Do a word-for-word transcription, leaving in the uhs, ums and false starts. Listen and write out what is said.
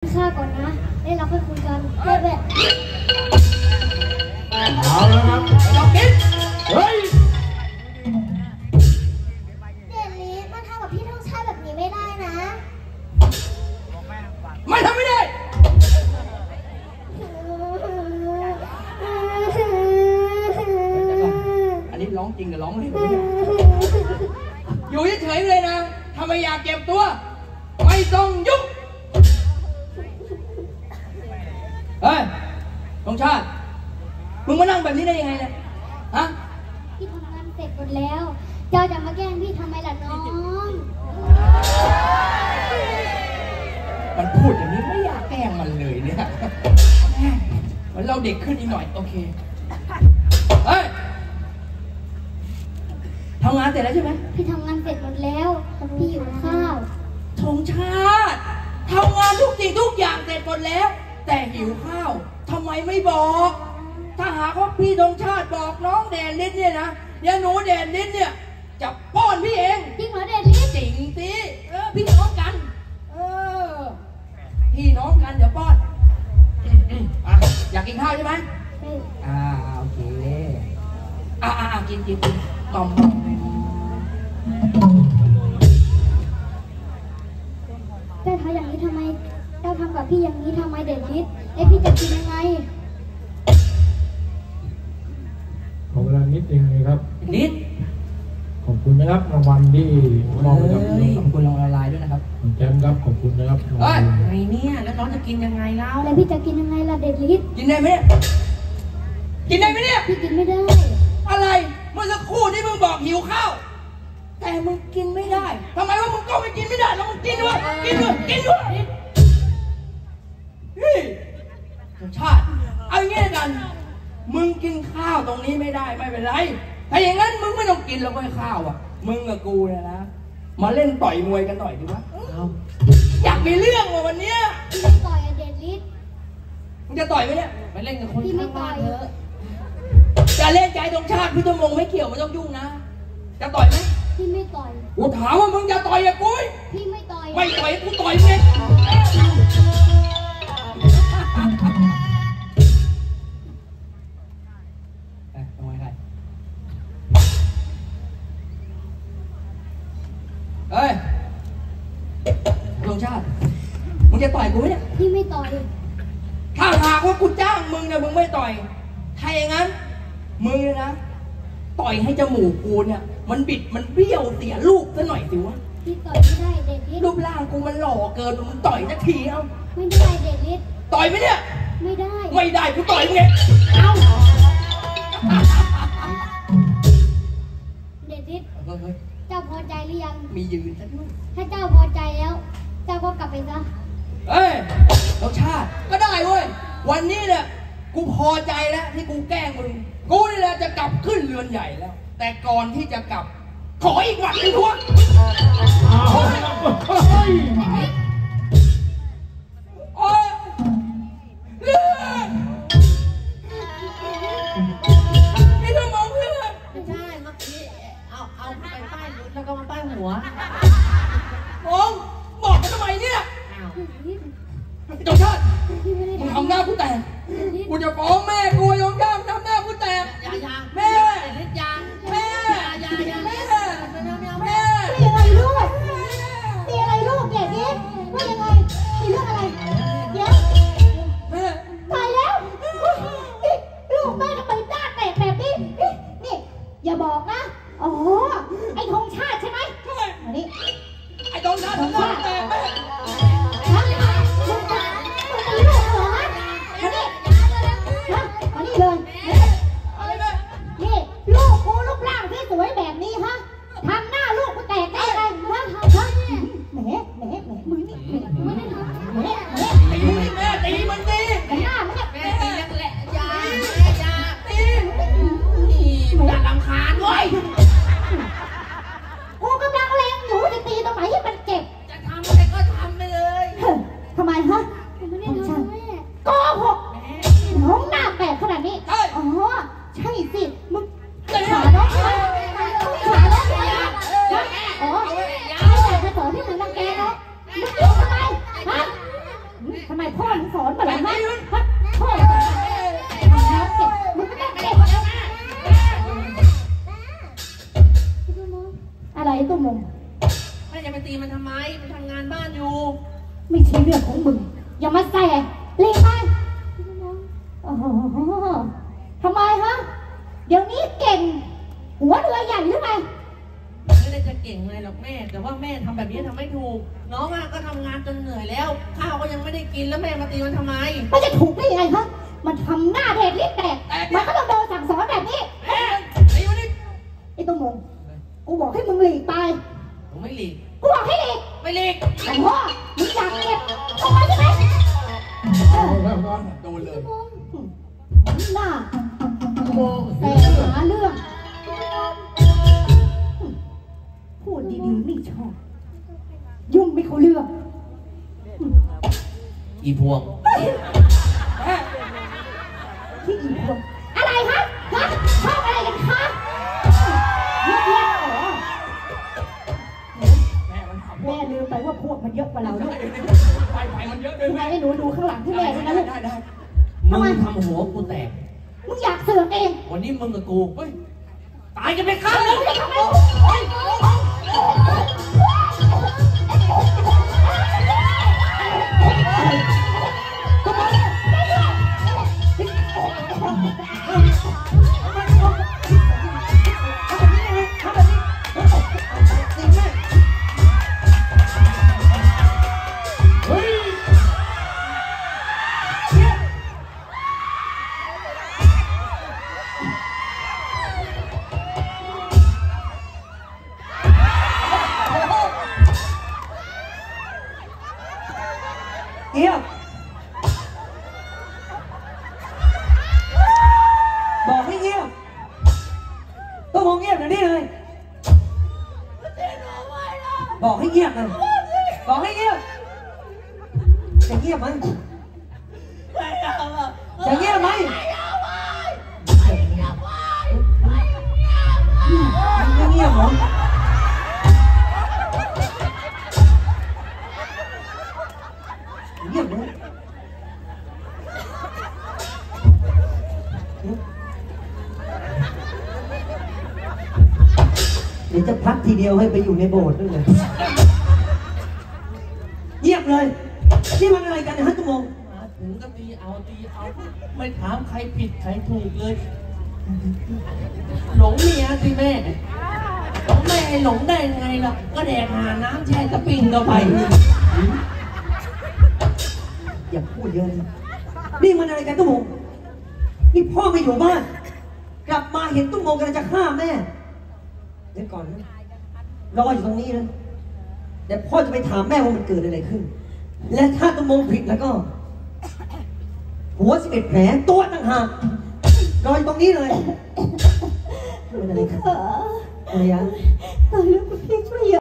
ข้าก่อนนะแล้วเราค่อยคุยกันเฮ้ยแบบเอาแล้วครับเรากินเฮ้ยเดี๋ยวนี้มาทำกับพี่ธงชัยแบบนี้ไม่ได้นะไม่ทำไม่ได้อันนี้ร้องจริงหรือร้องเล่นอยู่เฉยๆเลยนะถ้าไม่อยากเก็บตัวไม่ต้องยุ่งเฮ้ยธงชาติมึงมานั่งแบบนี้ได้ยังไงเนี่ยฮะพี่ทำงานเสร็จหมดแล้วเจ้าจะมาแกล้งพี่ทำไมล่ะน้องมันพูดอย่างนี้ไม่อยากแกล้งมันเลยเนี่ยมันเราเด็กขึ้นอีกหน่อยโอเคเฮ้ยทำงานเสร็จแล้วใช่ไหมพี่ทำงานเสร็จหมดแล้วพี่หิวข้าวธงชาติทำงานทุกสิ่งทุกอย่างเสร็จหมดแล้วแต่หิวข้าวทำไมไม่บอกถ้าหากว่าพี่ธงชาติบอกน้องแดนลิศเนี่ยนะเดี๋ยวหนูแดนลิศเนี่ยจะป้อนพี่เองจริงเหรอแดนลิศจริงสิเออพี่น้องกันเออพี่น้องกันเดี๋ยวป้อนอ่ะอยากกินข้าวใช่ไหมอ่าโอเคอ่าอ่ากินกินกินกล่อมเจ้าทำอย่างนี้ทำไมเจ้าทำกับพี่อย่างนี้ทำไมเดนลิศไอพี่จะกินยังไงขอเวลานิดนึงนะครับนิดขอบคุณนะครับรางวัลที่มอบให้กับขอบคุณรางวัลละลายด้วยนะครับแจมครับขอบคุณนะครับเฮ้ยไงเนี่ยแล้วน้องจะกินยังไงเล่าแล้วพี่จะกินยังไงล่ะเดนลิศกินได้ไหมกินได้ไหมเนี่ยพี่กินไม่ได้อะไรเมื่อสักครู่นี้มึงบอกหิวข้าวแต่มึงกินไม่ได้ทำไมว่ามึงก็ไม่กินไม่ได้แล้วมึงกินด้วยกินด้วยกินด้วยเฮ้ยชาติเอาอย่างงี้กันมึงกินข้าวตรงนี้ไม่ได้ไม่เป็นไรถ้าอย่างนั้นมึงไม่ต้องกินแล้วก็ข้าวอ่ะมึงกับกูเนี่ยนะมาเล่นต่อยมวยกันหน่อยดีวะอยากมีเรื่องว่ะวันเนี้ยพี่ไม่ต่อยเดนลิศมึงจะต่อยไหมเนี่ยไปเล่นกับคนข้างบ้านเถอะจะเล่นใจตรงชาติพี่ตมงไม่เกี่ยวไม่ต้องยุ่งนะจะต่อยไหมพี่ไม่ต่อยกูถามว่ามึงจะต่อยกับกูพี่ไม่ต่อยไม่ต่อยกูต่อยมึงเฮ้ยธงชาติมึงจะต่อยกูไหมเนี่ยพี่ไม่ต่อยถ้าหากว่ากูจ้างมึงเนี่ยมึงไม่ต่อยถ้าอย่างนั้นมึงเนี่ยนะต่อยให้จมูกกูเนี่ยมันบิดมันเบี้ยวเสียรูปซะหน่อยสิวะพี่ต่อยไม่ได้เดนลิศรูปร่างกูมันหล่อเกินมึงต่อยสักทีเอาไม่ได้เดนลิศต่อยไหมเนี่ยไม่ได้ไม่ได้กูต่อยมึงไงเอาเดนลิศเจ้าพอใจหรือยังมียืนซะด้วยถ้าเจ้าพอใจแล้วเจ้าก็กลับไปซะเฮ้ยรสชาติก็ได้เว้ยวันนี้เนี่ยกูพอใจแล้วที่กูแกล้งมึงกูนี่แหละจะกลับขึ้นเรือนใหญ่แล้วแต่ก่อนที่จะกลับขออีกหวัดหนึ่งทวงโอ้ยโอ้ยเลือดนี่ต้องมองเลือดไม่ใช่เมื่อกี้เอาเอาไปป้ายแล้วก็มาป้ายหัวมองบอกกันทำไมเนี่ยเจ้าชาติมึงทำหน้ากูแตกกูจะฟ้องแม่กูยอมย่ำทำหน้ากูแตกแม่แม่แม่แม่มีอะไรลูกมีอะไรลูกเด็กนี้ว่ายังไงมีเรื่องอะไรเดี๋ยวแม่ตายแล้วลูกแม่ทำไมหน้าแตกแบบนี้นี่อย่าบอกนะอ๋อไอ้ธงชาติใช่ไหมใช่อันนี้ไอ้ธงชาติธงชาติแตกแม่นี่ลูกกูรูปร่างที่สวยแบบนี้ฮะทำหน้าลูกกูแตกได้ไงฮะฮะแหมแหมแหมมึงนี่แหมแหมแหมแม่ตีมันดิหน้ามันแม่ตียังแหละยาแม่ยาตีนี่น่ารำคาญเว้ยกูกำลังเลงอยู่จะตีตรงไหนให้มันเจ็บจะทำอะไรก็ทำไปเลยทำไมฮะไม่ได้ทำแม่โกหกน้องหน้าแตกขนาดนี้อ๋อใช่สิมึงขาน้องขาน้องอ๋อใช่แต่สอนที่มึงรังแกน้องมึงยุ่งทำไมฮะทำไมไมพ่อมึงสอนมาแล้วนะพ่อแล้วเก็บมึงก็ต้องเก็บอะไรตุ้มมงแม่จะไปตีมันทำไมมันทำงานบ้านอยู่ไม่ใช่เรื่องของมึงอย่ามาแสเรียกไปโอ้โหทำไมฮะเดี๋ยวนี้เก่งหัวเรือใหญ่หรือไงไม่ได้จะเก่งเลยหรอกแม่แต่ว่าแม่ทำแบบนี้ทำไม่ถูกน้องก็ทำงานจนเหนื่อยแล้วข้าวก็ยังไม่ได้กินแล้วแม่มาตีมันทำไมมันจะถูกได้ยังไงคะมันทำหน้าเด็ดลิ้นแตกมันก็ต้องโดนสั่งสอนแบบนี้ไอ้วันนี้ไอ้ตุ้มมงกูบอกให้มึงหลีกไปมึงไม่หลีกกูบอกให้หลีกไม่หลีกไอ้พ่อมึงอยากเก็บทำไมใช่ไหมโดนเลยหน้าแต่หาเรื่องพูดดีๆไม่ชอบยุ่งไม่เขาเรื่องอีพวงที่อีพวงอะไรฮะฮะชอบอะไรกันคะเยอะแยะเหรอแม่ลืมไปว่าพวกมันเยอะกว่าเราด้วยไฟไฟมันเยอะด้วยแม่ให้หนูดูข้างหลังที่แม่ด้วยนะลูกมึงทำหัวกูแตกมึงอยากเสือกเองวันนี้มึงกับกูเฮ้ยตายกันไปข้างนึงเงียบบอกให้เงียบต้องมองเงียบอย่างนี้เลยบอกให้เงียบเลยบอกให้เงียบจะเงียบไหมจะเงียบไหมไม่เงียบหรอเงียบเลยเดี๋ยวจะพักทีเดียวให้ไปอยู่ในโบสถ์ด้วยเลยเงียบเลยนี่มันอะไรกันนะฮะตุ้มงมาถึงก็ตีเอาตีเอาไม่ถามใครผิดใครถูกเลยหลงเมียสิแม่หลงแม่หลงได้ไงล่ะก็แดกหาน้ำแช่ตะปิงก็ไปอย่าพูดเยอะเลยนี่มันอะไรกันตุ้มงนี่พ่อไม่อยู่บ้านกลับมาเห็นตุ้มงกำลังจะฆ่าแม่เดี๋ยวก่อนนะรออยู่ตรงนี้นะเดี๋ยวพ่อจะไปถามแม่ว่ามันเกิดอะไรขึ้นและถ้าตุ้มงผิดแล้วก็ หัวสิบเอ็ดแผลตัวต่างหากรออยู่ตรงนี้เลยมันอะไรกันอะไรยังตายแล้วคุณพี่ช่วย